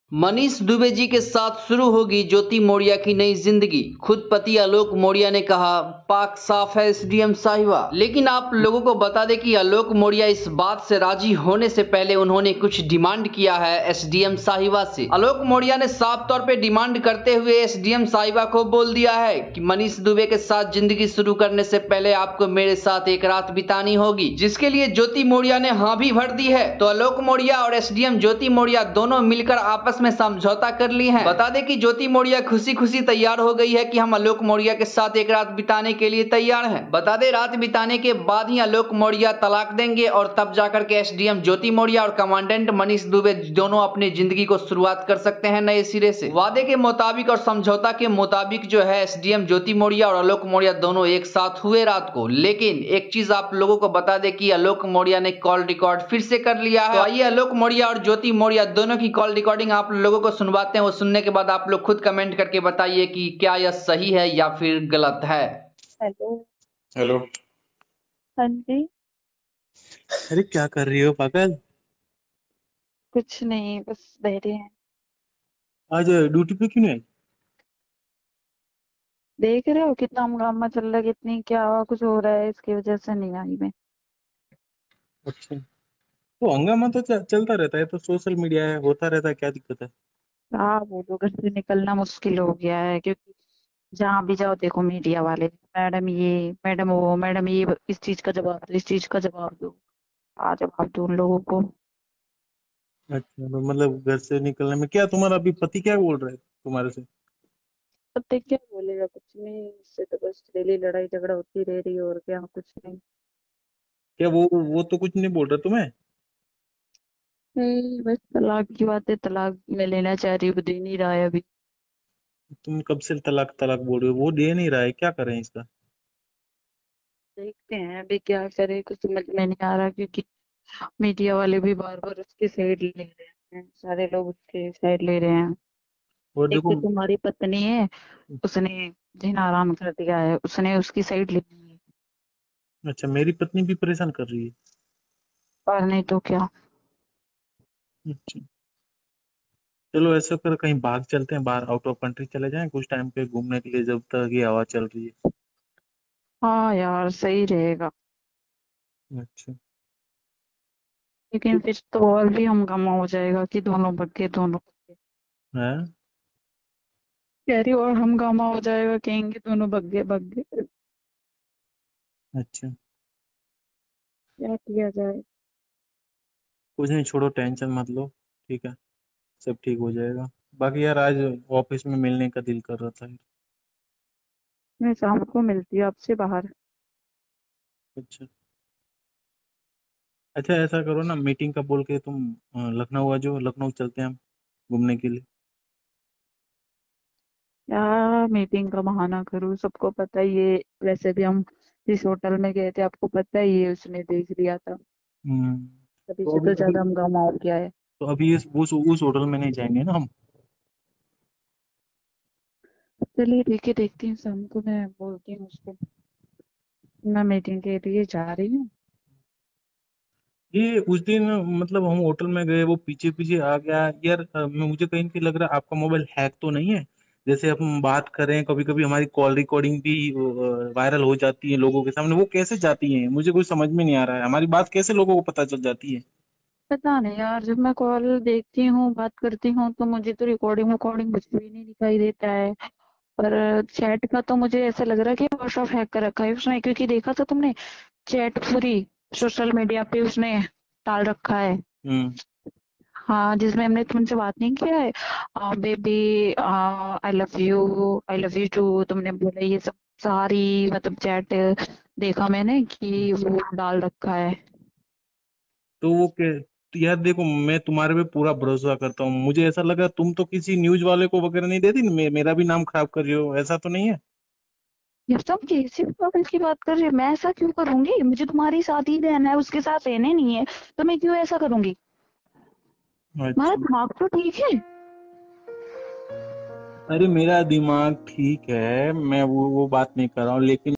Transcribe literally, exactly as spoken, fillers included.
मनीष दुबे जी के साथ शुरू होगी ज्योति मौर्य की नई जिंदगी। खुद पति आलोक मौर्य ने कहा पाक साफ है एसडीएम साहिबा। लेकिन आप लोगों को बता दें कि आलोक मौर्य इस बात से राजी होने से पहले उन्होंने कुछ डिमांड किया है एसडीएम साहिबा से। आलोक मौर्य ने साफ तौर पे डिमांड करते हुए एसडीएम साहिबा को बोल दिया है कि मनीष दुबे के साथ जिंदगी शुरू करने से पहले आपको मेरे साथ एक रात बितानी होगी, जिसके लिए ज्योति मौर्य ने हाँ भी भर दी है। तो आलोक मौर्य और एसडीएम ज्योति मौर्य दोनों मिलकर आपस में समझौता कर ली है। बता दें कि ज्योति मौर्य खुशी खुशी तैयार हो गई है कि हम आलोक मौर्य के साथ एक रात बिताने के लिए तैयार हैं। बता दें रात बिताने के बाद ही आलोक मौर्य तलाक देंगे और तब जाकर के एसडीएम ज्योति मौर्य और कमांडेंट मनीष दुबे दोनों अपनी जिंदगी को शुरुआत कर सकते हैं नए सिरे से। वादे के मुताबिक और समझौता के मुताबिक जो है एसडीएम ज्योति मौर्य और आलोक मौर्य दोनों एक साथ हुए रात को। लेकिन एक चीज आप लोगों को बता दें कि आलोक मौर्य ने कॉल रिकॉर्ड फिर से कर लिया है। तो आइए आलोक मौर्य और ज्योति मौर्य दोनों की कॉल रिकॉर्डिंग आप लोगों को सुनवाते हैं। वो सुनने के बाद आप लोग खुद कमेंट करके बताइए कि क्या यह सही है या फिर गलत है। हेलो। हेलो। हाँ जी। अरे क्या कर रही हो पागल? कुछ नहीं, बस बैठे हैं। आज ड्यूटी पे क्यों नहीं आई? देख रहे हो कितना हंगामा चल रहा है, कितनी क्या कुछ हो रहा है, इसकी वजह से नहीं आई मैं। अच्छा, तो हंगामा तो च- चलता रहता है, तो सोशल मीडिया है, होता रहता है, क्या दिक्कत है? क्या बोलो, घर से निकलना मुश्किल हो गया है, क्योंकि जहाँ भी जाओ देखो मीडिया वाले, मैडम ये मैडम वो मैडम ये, इस चीज का जवाब दो, इस चीज का जवाब दो। आ जवाब दो उन लोगों को। अच्छा, तो मतलब घर से निकलने में क्या तुम्हारा अभी पति क्या बोल रहा है तुम्हारे से? पता क्या बोलेगा, कुछ नहीं, इससे तो बस डेली लड़ाई झगड़ा होती रह रही है, और क्या, कुछ नहीं। क्या वो वो तो कुछ नहीं बोल रहा तुम्हें? नहीं, बस तलाक की बात है, तलाक मैं लेना चाह रही हूँ, दे नहीं रहा है अभी। तुम कब से तलाक तलाक बोल रहे हो? वो दे नहीं रहा है, क्या करें इसका? देखते हैं अभी क्या करे, कुछ समझ में नहीं आ रहा, क्योंकि मीडिया वाले भी बार बार उसकी साइड ले रहे हैं, सारे लोग उसके साइड ले रहे हैं। और एक देखो। तो तुम्हारी पत्नी है, उसने जिन आराम कर दिया है, उसने उसकी साइड ले ली है। अच्छा, मेरी पत्नी भी परेशान कर रही है? और नहीं तो क्या। अच्छा, चलो ऐसा कर कहीं बाहर चलते हैं, बाहर आउट ऑफ कंट्री चले जाएं कुछ टाइम पे घूमने के लिए, जब तक ये हवा चल रही है। हाँ यार, सही रहेगा। अच्छा। लेकिन फिर तो और भी हंगामा हो जाएगा कि दोनों बग्गे दोनों बग्गे। है। कह रही हूँ, और हंगामा हो जाएगा, कहेंगे दोनों बग्गे बग्गे। अच्छा, क्या किया जाए। कुछ नहीं, छोड़ो, टेंशन मत लो। ठीक है, सब ठीक हो जाएगा। बाकी यार, आज ऑफिस में मिलने का दिल कर रहा था। मैं शाम को मिलती हूँ आपसे बाहर। अच्छा। अच्छा, ऐसा करो ना, मीटिंग का बोल के तुम अ, लखनऊ आ जाओ, लखनऊ चलते हैं हम घूमने के लिए। क्या मीटिंग का बहाना करूँ, सबको पता ही है। वैसे भी हम जिस होटल में गए थे, आपको पता ही है, उसने देख लिया था। हम्म। तभी तो से अभी तो अभी ज्यादा हंगामा हो गया है। तो अभी इस उस उस होटल में नहीं जाएंगे ना हम? चलिए ठीक है, देखती हूँ शाम को, मैं बोलती हूँ उसको। मैं मीटिंग के लिए जा रही हूँ। ये उस दिन मतलब हम होटल में गए, वो पीछे पीछे आ गया यार। अ, मुझे कहीं कि लग रहा है आपका मोबाइल हैक तो नहीं है? जैसे हम बात करें, कभी कभी हमारी कॉल रिकॉर्डिंग भी वायरल हो जाती है लोगों के सामने, वो कैसे जाती है? मुझे कुछ समझ में नहीं आ रहा है, हमारी बात कैसे लोगों को पता चल जाती है? पता नहीं यार, जब मैं कॉल देखती हूँ, बात करती हूँ, तो मुझे तो रिकॉर्डिंग रिकॉर्डिंग कुछ भी नहीं दिखाई देता है। पर चैट का तो मुझे ऐसा लग रहा है कि व्हाट्सएप हैक कर रखा है उसने, क्योंकि देखा था तुमने, चैट पूरी सोशल मीडिया पे उसने डाल रखा है। हम्म। हाँ, जिसमें हमने तुमसे बात नहीं किया है, baby I love you, I love you too, तुमने बोला ये सब सारी मतलब चैट देखा मैंने कि वो डाल रखा है। तो वो के तो यार देखो, मैं तुम्हारे पे पूरा भरोसा करता हूँ, मुझे ऐसा लगा तुम तो किसी न्यूज वाले को वगैरह नहीं देती, मे, मेरा भी नाम खराब कर रही हो, ऐसा तो नहीं है? ये सब कैसी पागल की बात कर रही है, मैं ऐसा क्यों करूंगी, मुझे तुम्हारी साथ ही रहना है, उसके साथ रहने नहीं है, तो मैं क्यों ऐसा करूंगी। तुम्हारा अच्छा। दिमाग तो ठीक है। अरे मेरा दिमाग ठीक है, मैं वो वो बात नहीं कर रहा हूँ, लेकिन